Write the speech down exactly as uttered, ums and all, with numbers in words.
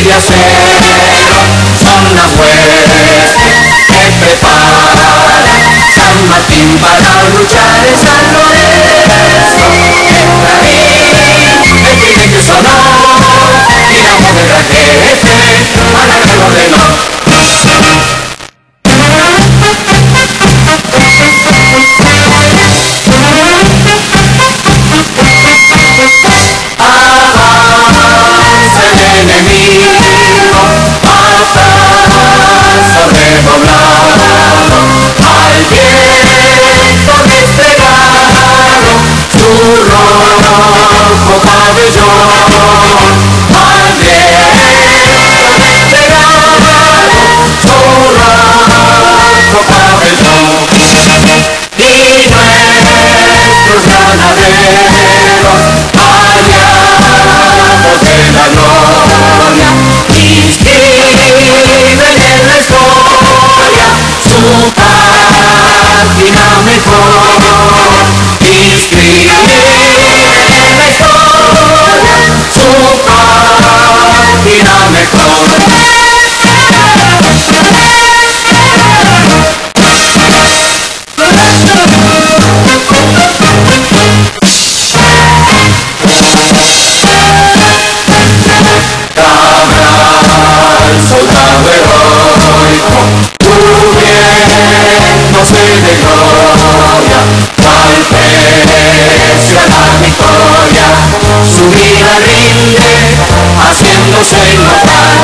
de acero son las huestes que prepara San Martín para luchar en San Lorenzo. En Clarín el tridente sonó y la voz del granjete a la gran ordenó. Avanza el enemigo, atrás redoblado, al viento desplegado, su rojo pabellón. Al viento desplegado, su rojo pabellón. Y nuestros granaderos, aliados de la gloria, inscriben en la historia su página mejor. Inscriben en la historia su página mejor. Soldado heroico, cubriéndose de gloria, al precio a la victoria, su vida rinde, haciéndose notar.